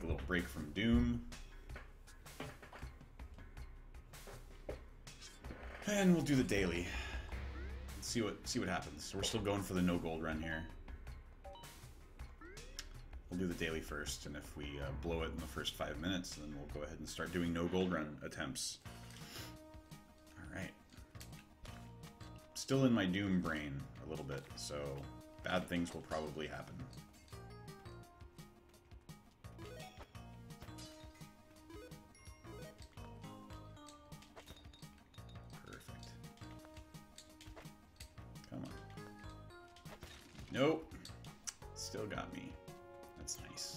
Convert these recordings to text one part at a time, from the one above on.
take a little break from Doom. And we'll do the daily. See what happens. We're still going for the no gold run here. We'll do the daily first, and if we blow it in the first 5 minutes, then we'll go ahead and start doing no gold run attempts. Alright. Still in my Doom brain a little bit, so bad things will probably happen. Perfect. Come on. Nope. Still got me. That's nice.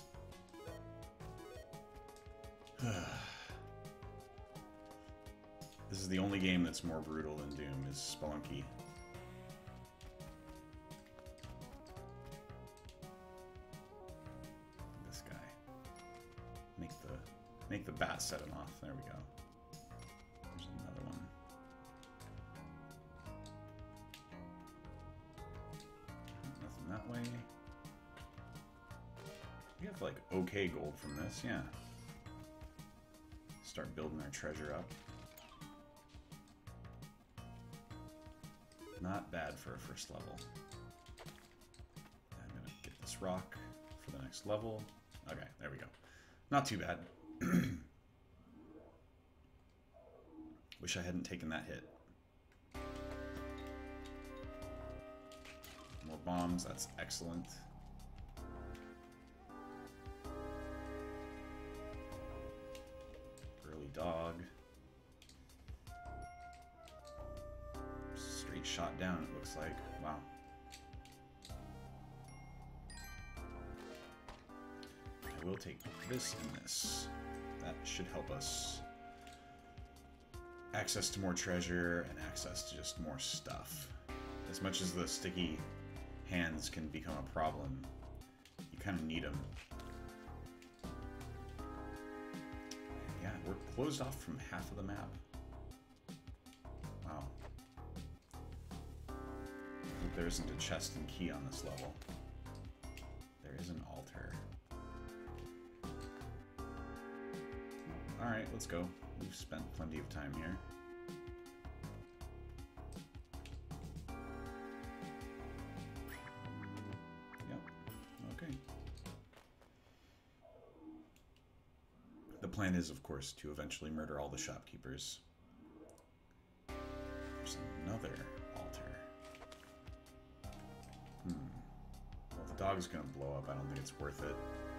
This is the only game that's more brutal than Doom, is Spelunky. This guy. Make the bat set him off. There we go. There's another one. Nothing that way. We have, like, okay gold from this, yeah. Start building our treasure up. Not bad for a first level. I'm gonna get this rock for the next level. Okay, there we go. Not too bad. Wish I hadn't taken that hit. More bombs, that's excellent. Early dog. Straight shot down, it looks like. Wow. I will take this and this. That should help us. Access to more treasure and access to just more stuff. As much as the sticky hands can become a problem, you kind of need them. And yeah, we're closed off from half of the map. Wow. I hope there isn't a chest and key on this level. There is an altar. Alright, let's go. We've spent plenty of time here. Yep, okay. The plan is, of course, to eventually murder all the shopkeepers. There's another altar. Well, if the dog's gonna blow up, I don't think it's worth it.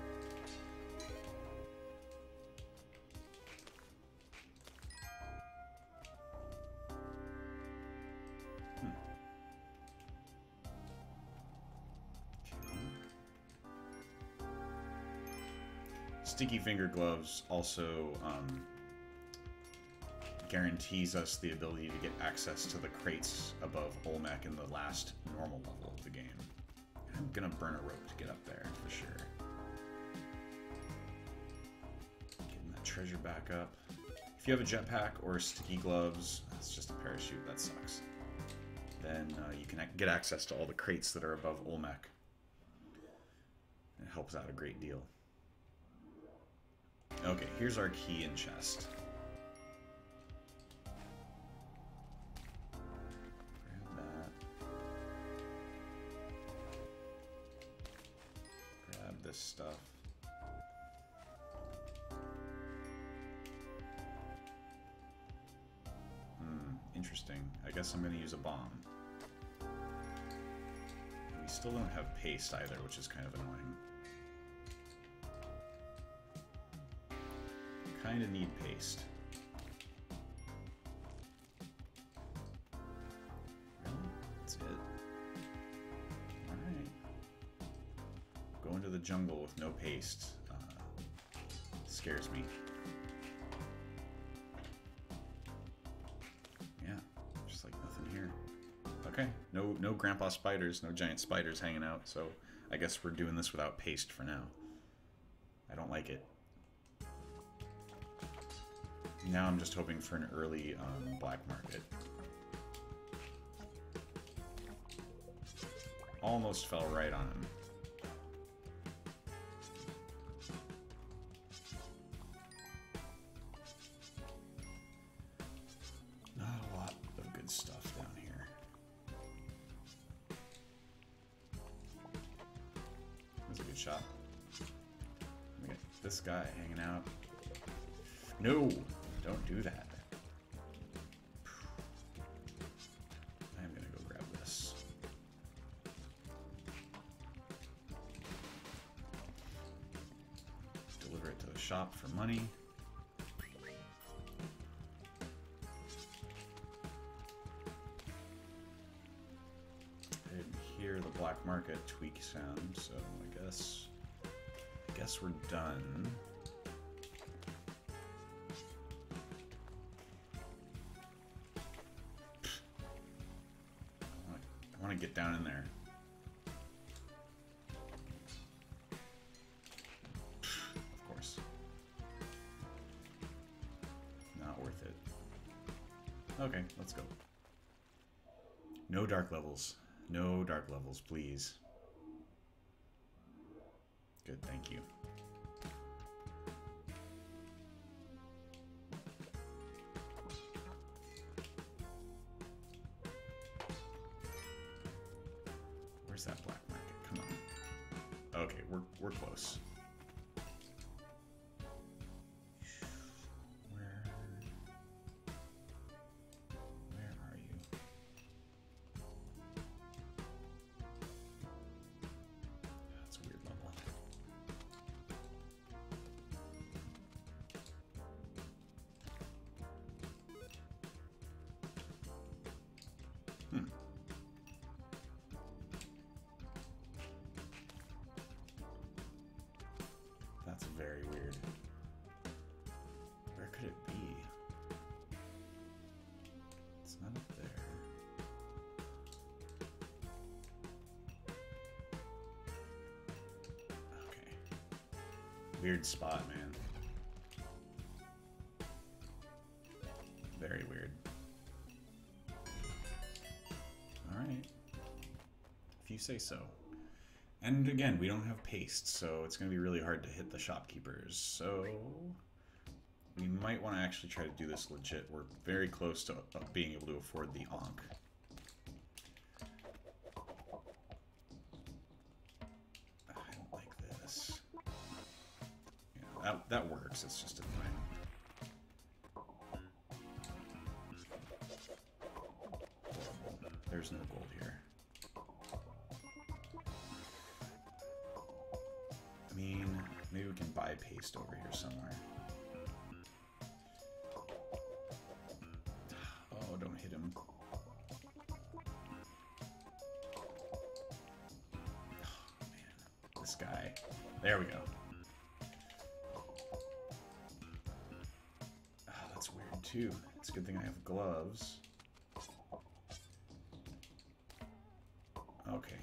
Sticky finger gloves also guarantees us the ability to get access to the crates above Olmec in the last normal level of the game. I'm gonna burn a rope to get up there for sure. Getting that treasure back up. If you have a jetpack or sticky gloves, that's just a parachute, that sucks. Then you can get access to all the crates that are above Olmec. It helps out a great deal. Okay, here's our key and chest. Grab that. Grab this stuff. Interesting. I guess I'm gonna use a bomb. And we still don't have paste either, which is kind of annoying. Kind of need paste. Really? That's it? Alright. Go into the jungle with no paste. Scares me. Yeah, just like nothing here. Okay, no grandpa spiders, no giant spiders hanging out, so I guess we're doing this without paste for now. I don't like it. Now I'm just hoping for an early black market. Almost fell right on him. shop. We got this guy hanging out. No! Don't do that. I'm gonna go grab this. Deliver it to the shop for money. I didn't hear the black market tweak sound, so I guess we're done. I want to get down in there. Of course. Not worth it. Okay, let's go. No dark levels. No dark levels, please. Good, thank you. Where's that black market? Come on. Okay, we're close. Where are you? That's a weird level. That's very weird. Where could it be? It's not up there. Okay. Weird spot, man. Very weird. Alright. If you say so. And again, we don't have paste, so it's going to be really hard to hit the shopkeepers. So we might want to actually try to do this legit. We're very close to being able to afford the Ankh. I don't like this. Yeah, that works. It's just annoying. There's no gold here. I mean, maybe we can buy paste over here somewhere. Oh, don't hit him. Oh, man. This guy. There we go. Oh, that's weird, too. It's a good thing I have gloves. Okay.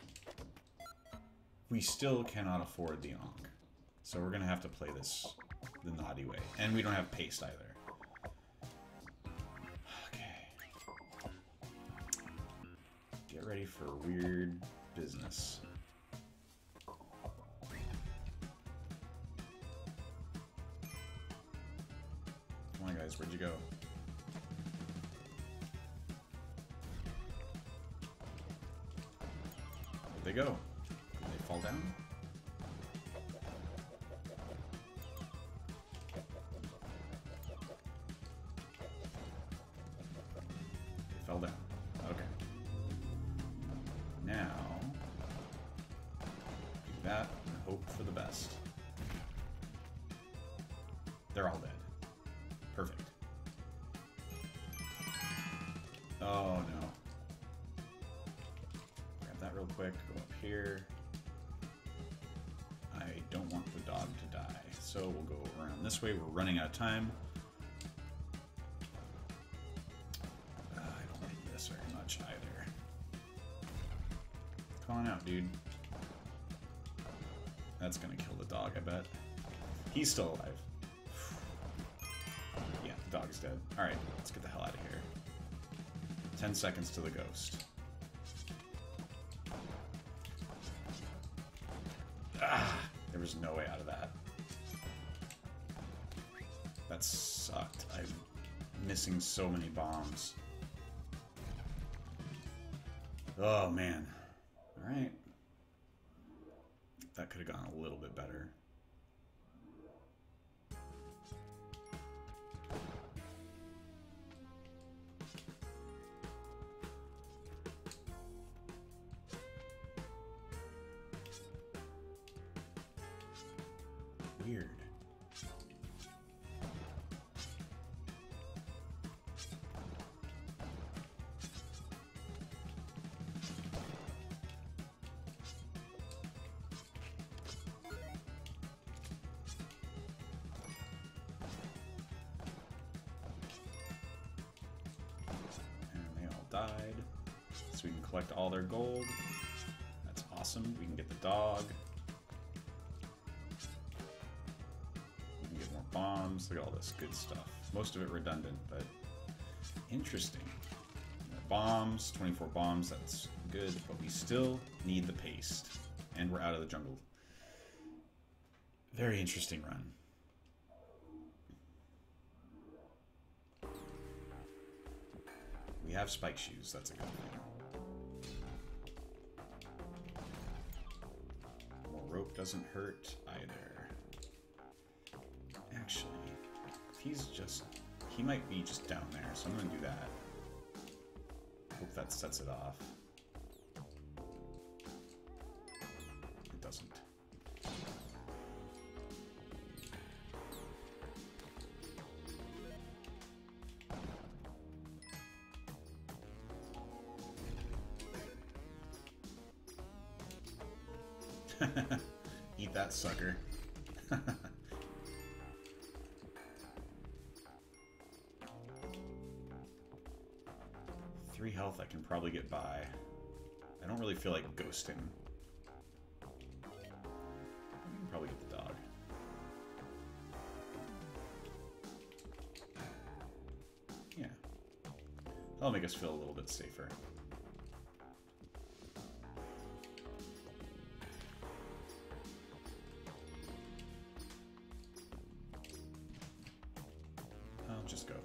We still cannot afford the Ankh. So we're going to have to play this the naughty way. And we don't have paste either. Okay. Get ready for weird business. Come on, guys. Where'd you go? Where'd they go? Did they fall down? They fell down. Okay. Now, do that and hope for the best. They're all dead. Perfect. Oh no. Grab that real quick, go up here. I don't want the dog to die, so we'll go around this way. We're running out of time. I don't like this very much either. Come on out, dude. That's gonna kill the dog, I bet. He's still alive. Yeah, the dog's dead. Alright, let's get the hell out of here. 10 seconds to the ghost. Ah! There was no way out of that. That sucked. I'm missing so many bombs. Oh, man. Alright. That could could have gone a little bit better. Weird. Died, so we can collect all their gold. That's awesome. We can get the dog. We can get more bombs. Look at all this good stuff. Most of it redundant, but interesting. More bombs, 24 bombs, that's good, but we still need the paste. And we're out of the jungle. Very interesting run. We have spike shoes, that's a good thing. More rope doesn't hurt either. Actually, if he might be just down there, so I'm gonna do that. Hope that sets it off. It doesn't. Eat that sucker. 3 health I can probably get by. I don't really feel like ghosting. I can probably get the dog. Yeah. That'll make us feel a little bit safer. Just go.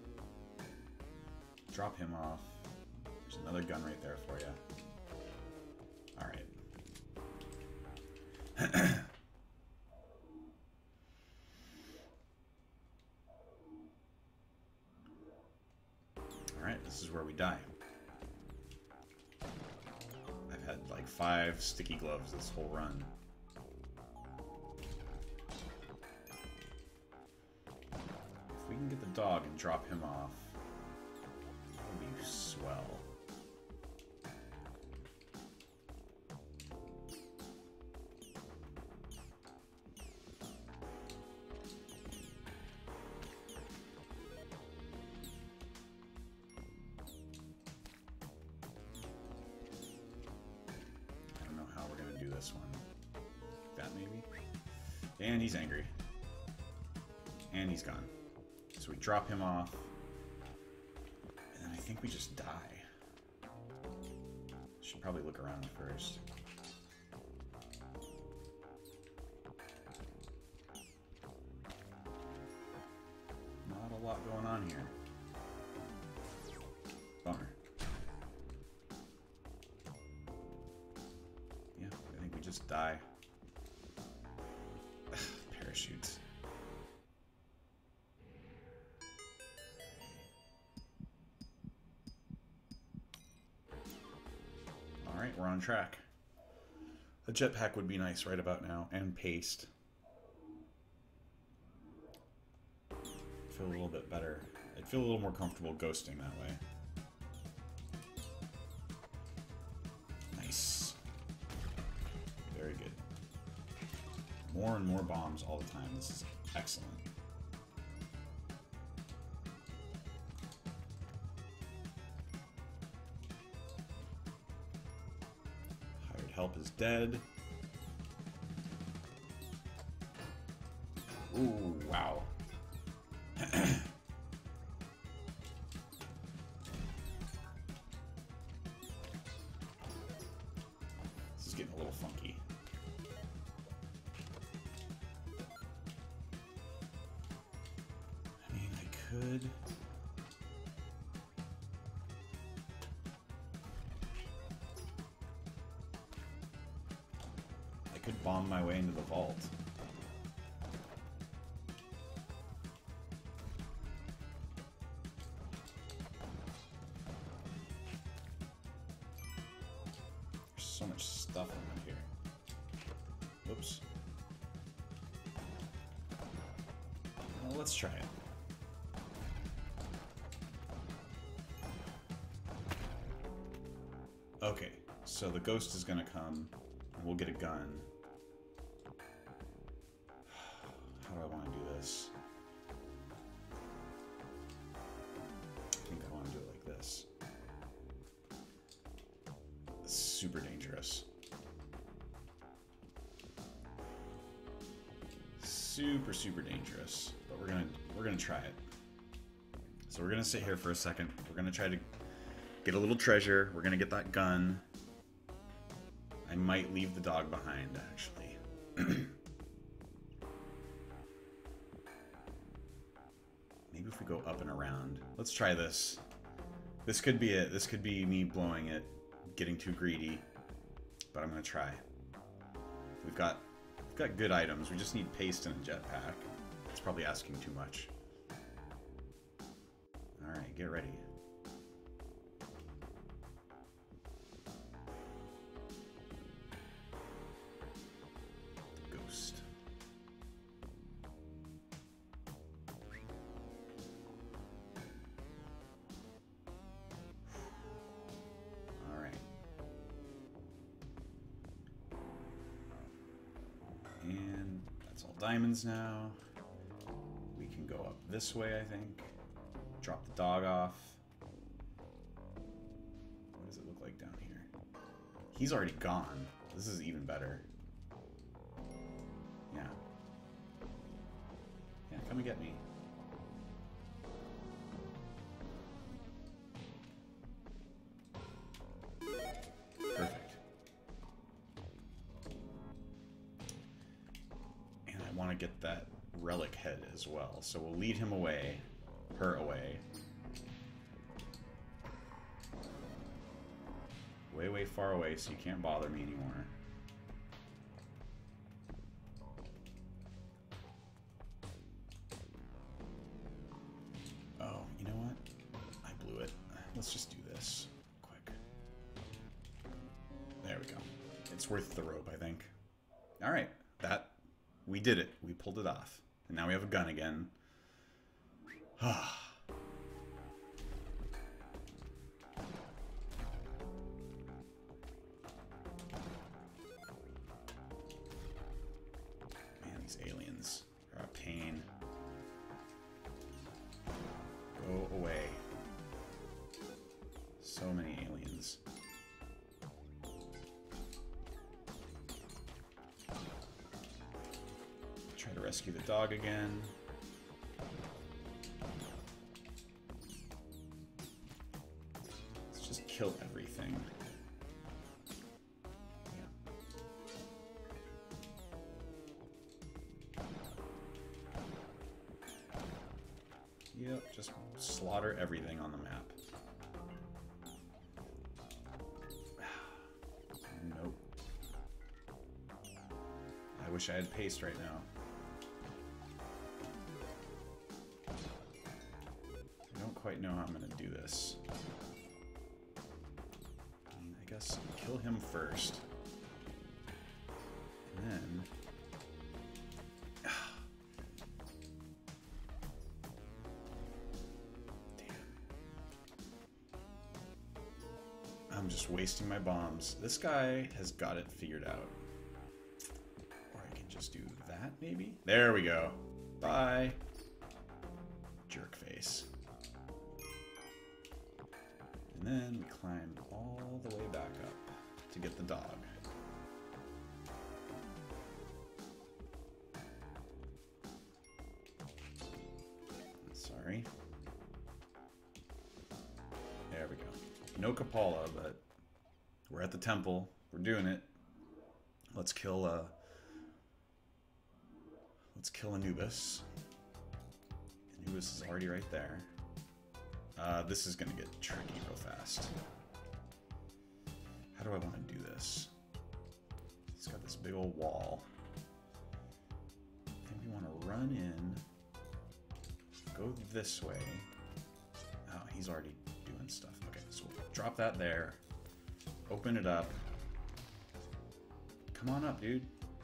Drop him off. There's another gun right there for you. Alright. Alright, this is where we die. I've had like 5 sticky gloves this whole run. We can get the dog and drop him off. That would be swell. I don't know how we're gonna do this one. That maybe? And he's angry. And he's gone. So we drop him off, and then I think we just die. Should probably look around first. Not a lot going on here. Bummer. Yeah, I think we just die. Parachutes. Alright, we're on track. A jetpack would be nice right about now, and paste. Feel a little bit better. I'd feel a little more comfortable ghosting that way. Nice. Very good. More and more bombs all the time. This is excellent. Hired help is dead. Ooh, wow. This is getting a little funky. I mean, I could... bomb my way into the vault. There's so much stuff around here. Whoops. Well, let's try it. Okay, so the ghost is gonna come, and we'll get a gun. How do I want to do this? I think I want to do it like this. It's super dangerous. Super dangerous. But we're gonna try it. So we're gonna sit here for a second. We're gonna try to get a little treasure. We're gonna get that gun. I might leave the dog behind, actually. Maybe if we go up and around. Let's try this. This could be it. This could be me blowing it, getting too greedy. But I'm gonna try. We've got good items. We just need paste and a jetpack. It's probably asking too much. Alright, get ready. Ghost. Alright. And that's all diamonds now. We can go up this way, I think. Drop the dog off. What does it look like down here? He's already gone. This is even better. Yeah. Yeah, come and get me. Perfect. And I want to get that relic head as well. So we'll lead him away. Her away. Way far away so you can't bother me anymore. Oh, you know what? I blew it. Let's just do this quick. There we go. It's worth the rope, I think. Alright, we did it. We pulled it off. And now we have a gun again. Ah. Man, these aliens are a pain. Go away. So many aliens. Try to rescue the dog again. Kill everything. Yeah. Yep, just slaughter everything on the map. Nope. I wish I had paste right now. I don't quite know how I'm gonna do this. I guess kill him first. And then... Damn. I'm just wasting my bombs. This guy has got it figured out. Or I can just do that, maybe? There we go. Bye. Jerk face. And then we climb all the way back up to get the dog. Sorry. There we go. No Kapala, but we're at the temple. We're doing it. Let's kill Anubis. Anubis is already right there. This is gonna get tricky real fast. How do I want to do this? He's got this big old wall. I think we want to run in, go this way. Oh, he's already doing stuff. Okay, so we'll drop that there. Open it up. Come on up, dude.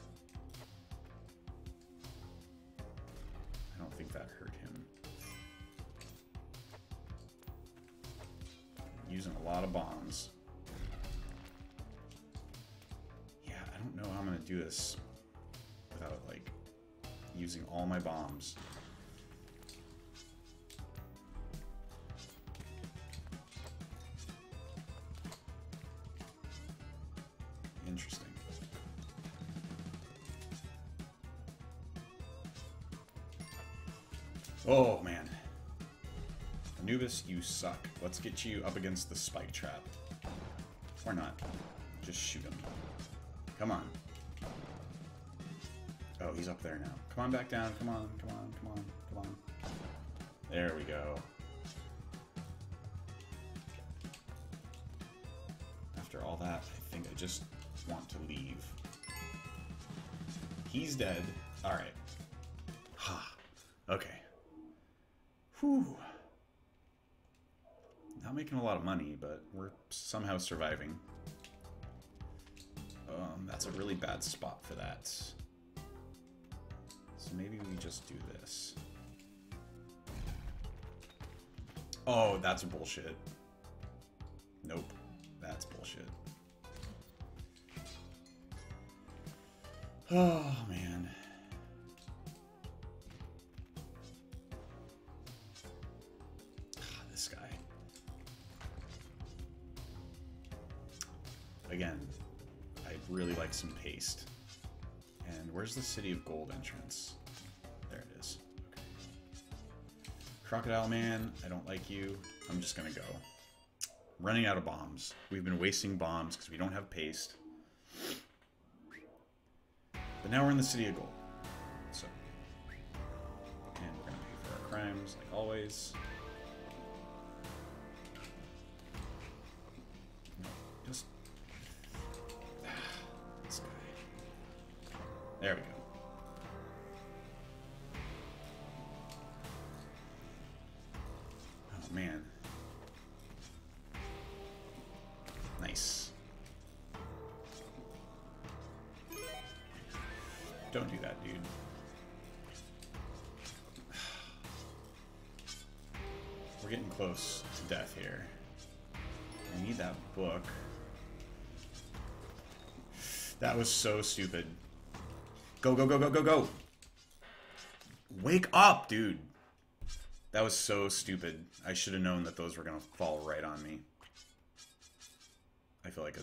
I don't think that hurt him. Using a lot of bombs. Yeah, I don't know how I'm gonna do this without, like, using all my bombs. Interesting. Oh, man. Anubis, you suck. Let's get you up against the spike trap. Or not. Just shoot him. Come on. Oh, he's up there now. Come on back down. Come on, come on, come on, come on. There we go. After all that, I think I just want to leave. He's dead. Alright. Ha. Okay. Whew. Not making a lot of money, but we're somehow surviving. That's a really bad spot for that. So maybe we just do this. Oh, that's bullshit. Nope. That's bullshit. Oh, man. This guy. Again, I'd really like some paste. And where's the City of Gold entrance? There it is. Okay. Crocodile Man, I don't like you. I'm just gonna go. Running out of bombs. We've been wasting bombs because we don't have paste. But now we're in the City of Gold. So. And we're gonna pay for our crimes, like always. No, just... this guy. There we go. Oh, man. Nice. Don't do that, dude. We're getting close to death here. I need that book. That was so stupid. Go, go, go, go, go, go! Wake up, dude! That was so stupid. I should have known that those were gonna fall right on me. I feel like a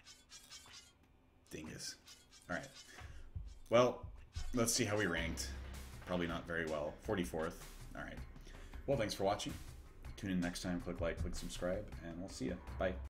dingus. Alright. Well, let's see how we ranked. Probably not very well. 44th. Alright. Well, thanks for watching. Tune in next time. Click like, click subscribe, and we'll see ya. Bye.